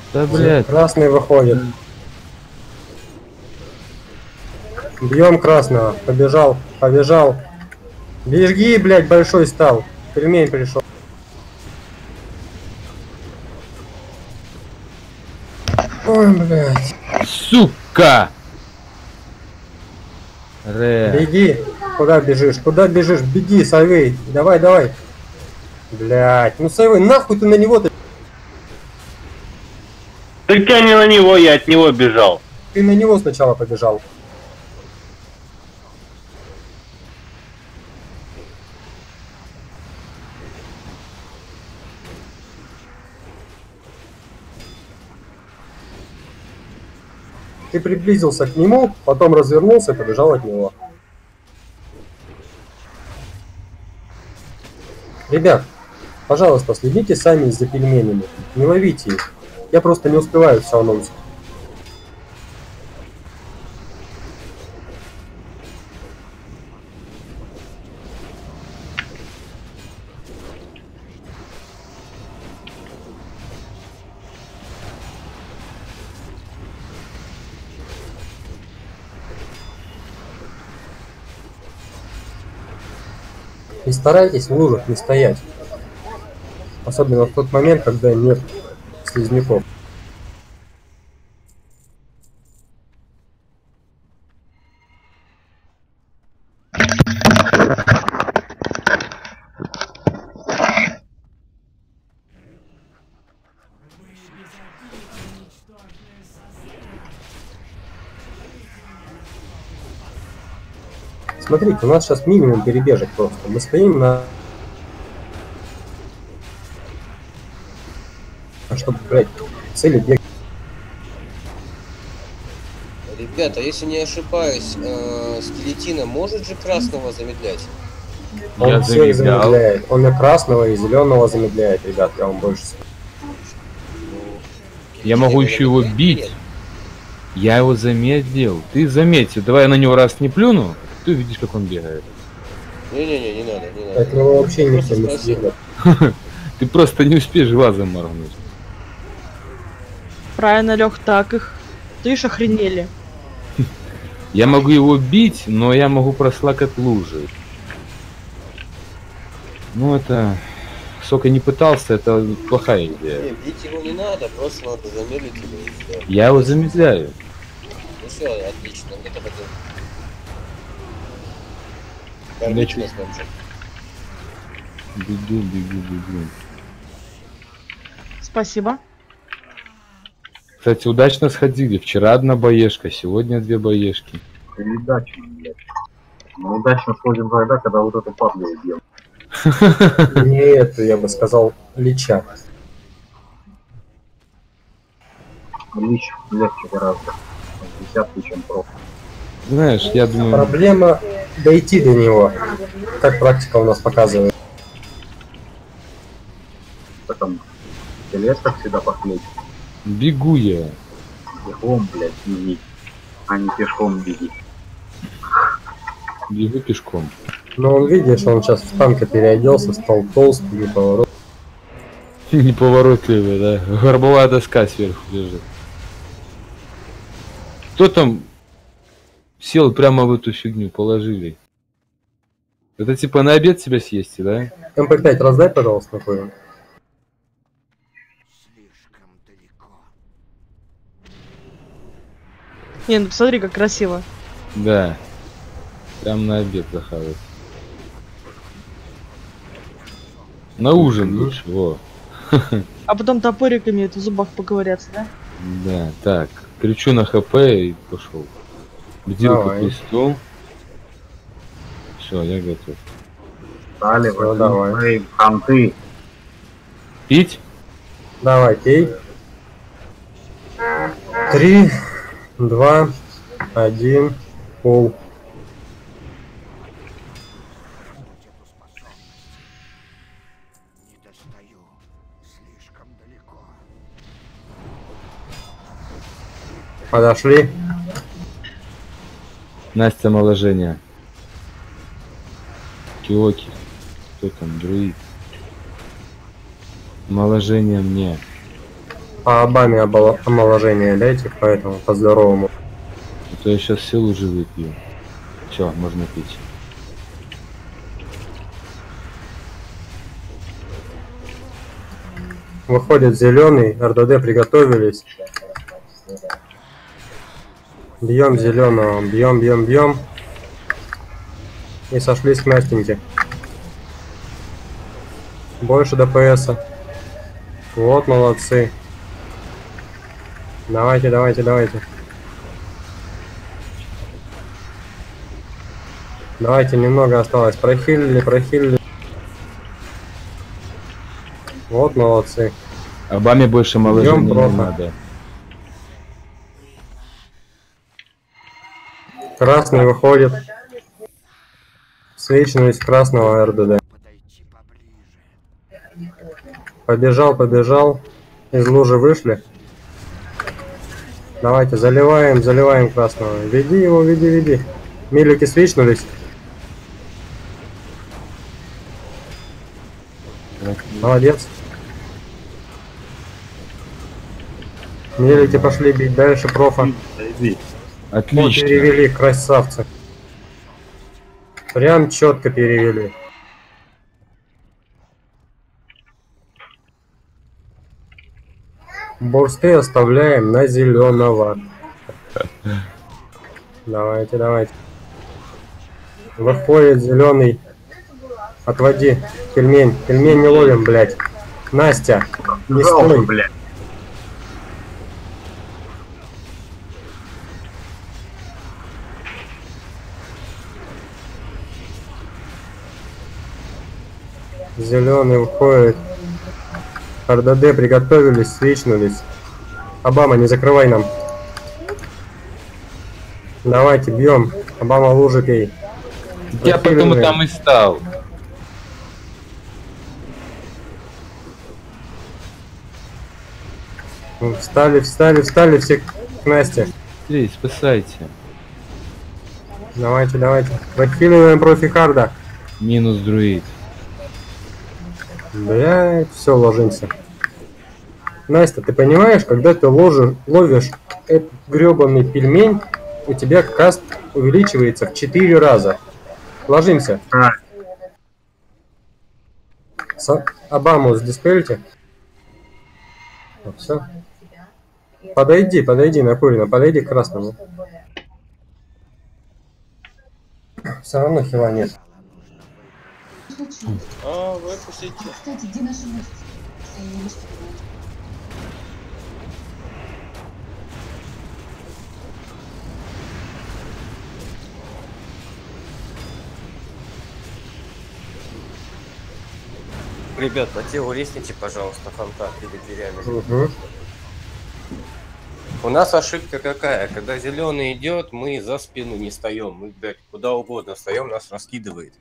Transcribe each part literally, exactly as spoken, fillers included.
Да, блядь. Красный выходит. Бьем красного. Побежал, побежал. Беги, блядь, большой стал. Пельмень пришел. Ой, блядь. Сука! Ре. Беги. Куда бежишь? Куда бежишь? Беги, Сайвей. Давай, давай. Блядь. Ну, Сайвей, нахуй ты на него-то? Так я не на него, я от него бежал. Ты на него сначала побежал. Ты приблизился к нему, потом развернулся и побежал от него. Ребят, пожалуйста, следите сами за пельменями. Не ловите их. Я просто не успеваю все анонсить. И старайтесь в лужах не стоять. Особенно в тот момент, когда нет слизняков. Смотрите, у нас сейчас минимум перебежек просто. Мы стоим на... Чтобы, блядь, цели бегать. Ребята, если не ошибаюсь, э, скелетина может же красного замедлять? Он Я всех замедлял. замедляет. Он и красного, и зеленого замедляет, ребят, я вам больше скажу. Я могу еще его бить. Я его замедлил. Ты заметил. Давай я на него раз не плюну, ты увидишь, как он бегает. Не-не-не, не надо, не надо. От него вообще никто не Просто съедет. Ты просто не успеешь глазом моргнуть. Правильно, Лех, так их. Ты ж охренели. Я могу его бить, но я могу прослакать лужи. Ну это... Сколько не пытался, это плохая идея. Не, бить его не надо, просто надо замедлить его и всё. Я его замедляю. Ну все, отлично, это хотел. Я чё- Отлично, Славчик. Бегу, бегу, бегу. Спасибо. Кстати, удачно сходили. Вчера одна боешка, сегодня две боешки. Передача, блядь. Мы удачно сходим тогда, когда вот эту падлу убьем. Не это, я бы сказал, лича. Лич легче гораздо. Десятки, чем про. Знаешь, я думаю... Проблема дойти до него, как практика у нас показывает. Потом скелет, как всегда, похлесть. Бегу я. Пешком, блядь, беги. А не пешком беги. Бегу пешком. Но он, видишь, он сейчас в танка переоделся, стал толстый, неповоротливый. Неповоротливый, да? Горбовая доска сверху лежит. Кто там сел прямо в эту фигню, положили? Это типа на обед себя съесть, да? эм пэ пять раздай, пожалуйста, такой. Не, ну посмотри, как красиво. Да. Прям на обед захавать. На ужин лучше, во. А потом топориками это в зубах поговорятся, да? Да, так. Кричу на хп и пошел. Бдил по кресту. Все, я готов. Стали, Всё, давай. давай. Ханты. Пить? Давай, кей. Три, два, один, пол. Подошли. Настя, омоложение. Киоки. Кто там, друид? Омоложение мне. по Обаме обол- омоложение дайте, поэтому по-здоровому. А то я сейчас все лужи выпью. Все, можно пить. Выходит зеленый, эр дэ дэ приготовились. Бьем зеленого, бьем, бьем, бьем. И сошлись к Настеньке. Больше ДПСа. Вот молодцы. Давайте, давайте, давайте. Давайте, немного осталось. Прохилили, прохилили. Вот молодцы. Обаме больше омоложения не профа. надо. Красный выходит. Свечность красного эр дэ дэ. Побежал, побежал. Из лужи вышли. Давайте, заливаем, заливаем красного. Веди его, веди, веди. Милики свечнулись. Молодец. Милики пошли бить дальше профа. Вот Отлично. перевели, красавцы. Прям четко перевели. Бурсты оставляем на зеленого. Давайте, давайте. Выходит зеленый. Отводи. Пельмень. Пельмень не ловим, блядь. Настя, не Жалко, стой. блядь. Зеленый выходит. эр дэ дэ приготовились, свечнулись. Обама, не закрывай нам. Давайте, бьем. Обама, лужи пей. Я потому там и стал. Встали, встали, встали все к Насте. Эй, спасайте. Давайте, давайте. Прохиливаем профи харда. Минус друид. Блять, все, ложимся. Настя, ты понимаешь, когда ты ложишь, ловишь этот гребаный пельмень, у тебя каст увеличивается в четыре раза. Ложимся. А. С... Обаму сдиспельте. Все. Подойди, подойди, накурено, подойди к красному. Все равно хила нет. А, выпустите. Кстати, где наши мышцы? Ребят, по телу лестницы, пожалуйста, фонтан перед дверями. Угу. У нас ошибка какая? Когда зеленый идет, мы за спину не встаем. Мы, блядь, куда угодно встаем, нас раскидывает.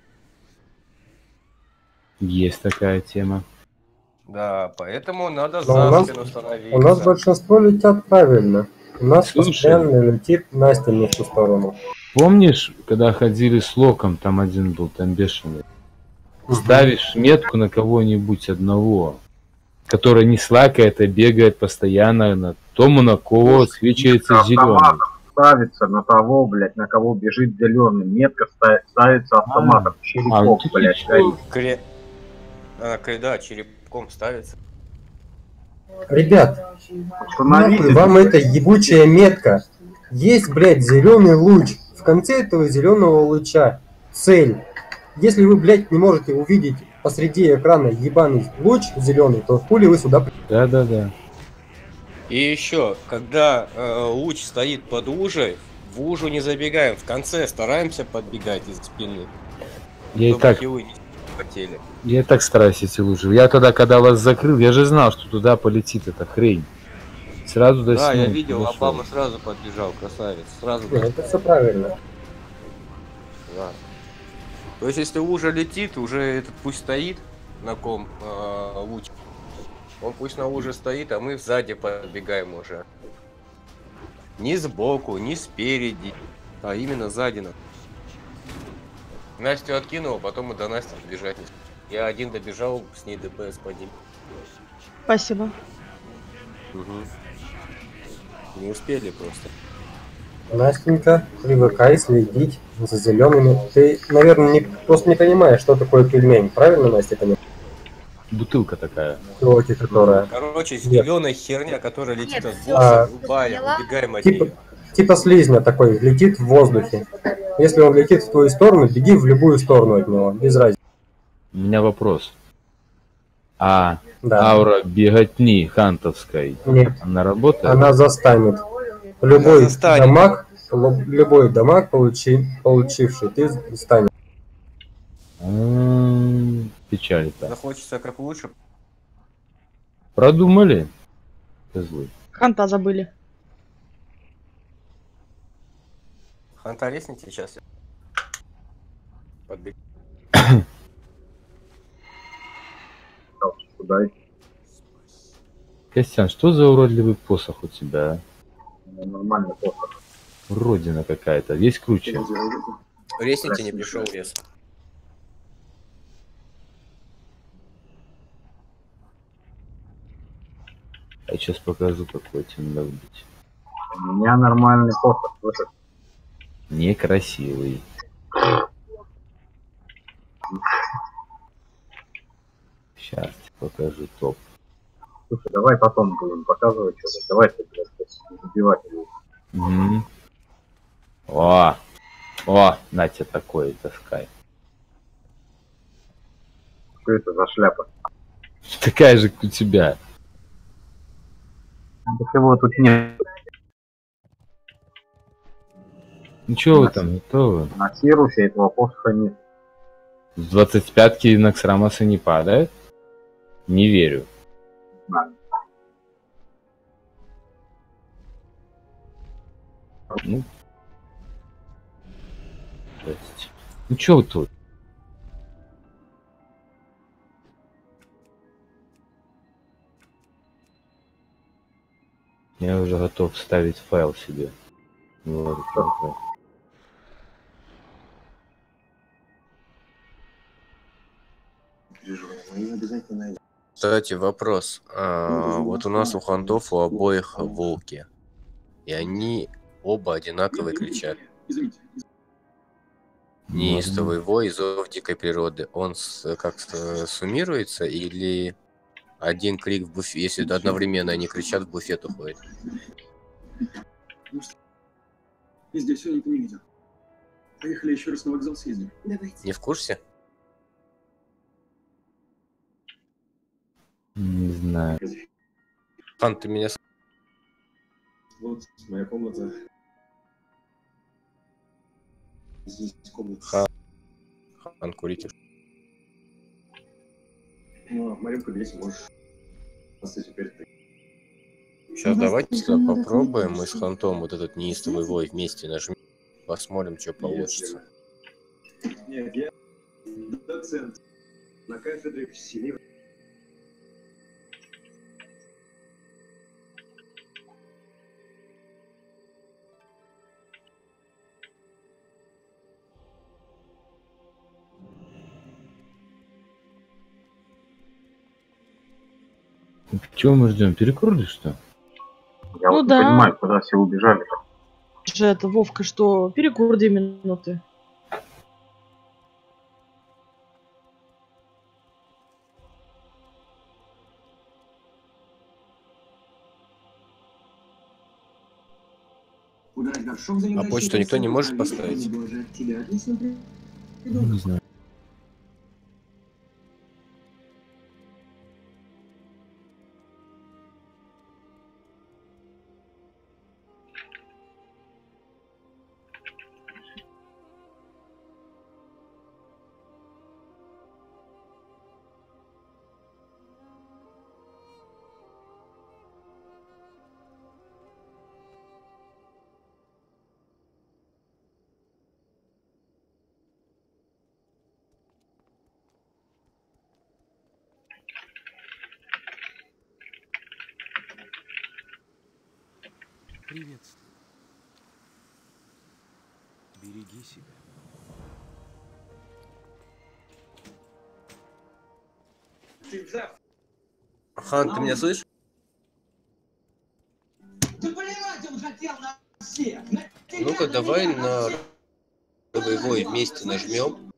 Есть такая тема. Да, поэтому надо Но за у нас- спину становиться. У нас большинство летят правильно. У нас Слушай. постоянно летит Настя не в ту сторону. Помнишь, когда ходили с локом, там один был, там бешеный. Ставишь метку на кого-нибудь одного, который не слакает, а бегает постоянно на тому, на кого свечивается зеленый. Автоматом ставится на того, блядь, на кого бежит зеленый. Метка ста- ставится автоматом. А, Черепок, ну ты блядь, чё? горит. Кре... А, кре- да, черепком ставится. Ребят, Установите. нахуй вам эта ебучая метка. Есть, блядь, зеленый луч. В конце этого зеленого луча цель. Если вы, блядь, не можете увидеть посреди экрана ебаный луч зеленый, то хули вы сюда... при- Да-да-да. И еще, когда э, луч стоит под лужей, в лужу не забегаем. В конце стараемся подбегать из спины. Я и чтобы так, хилы не хотели. я и так стараюсь эти лужи. Я тогда, когда вас закрыл, я же знал, что туда полетит эта хрень. Сразу до Да, я сна видел, подошел. Обама сразу подбежал, красавец. Сразу. Не, это все правильно. Да. То есть, если лужа летит, уже этот пусть стоит на ком э, луч. Он пусть на луже стоит, а мы сзади подбегаем уже. Не сбоку, не спереди, а именно сзади. надо. Настю откинул, потом мы до Насти добежать не. Я один добежал, с ней ДПС подним. Спасибо. Угу. Не успели просто. Настенька, привыкай следить за зелеными. Ты, наверное, не, просто не понимаешь, что такое пельмень. Правильно, Настя, понимаешь? Бутылка такая. Пилоти, которая... Короче, Нет. зеленая херня, которая летит Нет, от всё, босса, А, любая, убегаем от Типа, нее. типа слизня такой, летит в воздухе. Если он летит в твою сторону, беги в любую сторону от него, без разницы. У меня вопрос. А Да. аура беготни хантовской, Нет, она работает? она застанет. Любой застанет. дамаг, ло- любой дамаг, получи, получивший, ты застанешь. М, Печаль-то. Захочется как лучше. Продумали? Козлы. Ханта забыли. Ханта лестница сейчас. Подбег. Куда идти? Костян, что за уродливый посох у тебя? а? Нормально, плохо. Уродина какая-то. Есть круче. Лестница не пришел в лес. Я сейчас покажу, какой тебе надо быть. У меня нормальный посох, слышишь? Некрасивый. Сейчас тебе покажу топ. Слушай, давай потом будем показывать что-то. Давай ты, блядь, убивать его. Угу. О! О! На тебе такой таскай. Что это за шляпа? Такая же, как у тебя. Так его тут нет. Ну чё вы там, готовы? На Сирусе этого посоха нет. С двадцать пятки Наксрамаса не падает? Не верю. Знаю. Ну. Здрасте. Ну чё вы тут? Я уже готов вставить файл себе. Вот, вот. Кстати, вопрос. А, вот у нас у хантов у обоих волки. И они оба одинаково кричат. Неистовый вой и зов дикой природы. Он с, как суммируется или один крик в буфет, если одновременно они кричат, в буфет уходит? Я здесь все никто не видел. Поехали еще раз на вокзал съездим. Давайте. Не в курсе? Не знаю. Хан, ты меня... с- Вот моя комната. Здесь комната. Ха. Хан, курите. Ну, а Маринку здесь можешь. Просто теперь ты. Сейчас У вас давайте тут тогда надо попробуем помочь. мы с хантом вот этот неистовый вой вместе нажмем. Посмотрим, что Нет, получится. Нет, я доцент на кафедре всемирной. Чего мы ждем? Перекрыли что? Я Ну вот да. не понимаю, куда все убежали. Же это, Вовка, что? Перекур две минуты. Убирать горшок за А почту никто не может поставить? Не знаю. Приветствую. Береги себя. Хан, ты меня слышишь? Ну-ка, давай на боевой вместе нажмем.